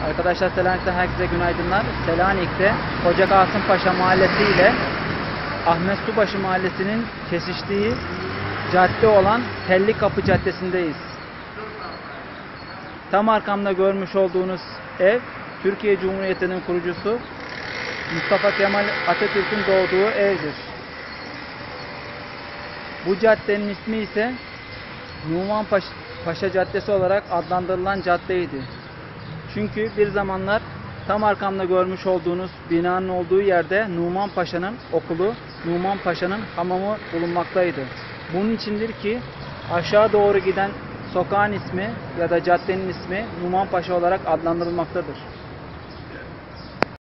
Arkadaşlar Selanik'ten herkese günaydınlar. Selanik'te Hoca Kasım Paşa Mahallesi ile Ahmet Subaşı Mahallesi'nin kesiştiği cadde olan Telli Kapı Caddesi'ndeyiz. Tam arkamda görmüş olduğunuz ev, Türkiye Cumhuriyeti'nin kurucusu Mustafa Kemal Atatürk'ün doğduğu evdir. Bu caddenin ismi ise Numan Paşa Caddesi olarak adlandırılan caddeydi. Çünkü bir zamanlar tam arkamda görmüş olduğunuz binanın olduğu yerde Numan Paşa'nın okulu, Numan Paşa'nın hamamı bulunmaktaydı. Bunun içindir ki aşağı doğru giden sokağın ismi ya da caddenin ismi Numan Paşa olarak adlandırılmaktadır.